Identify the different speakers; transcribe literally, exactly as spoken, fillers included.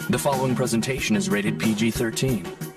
Speaker 1: The following presentation is rated P G thirteen.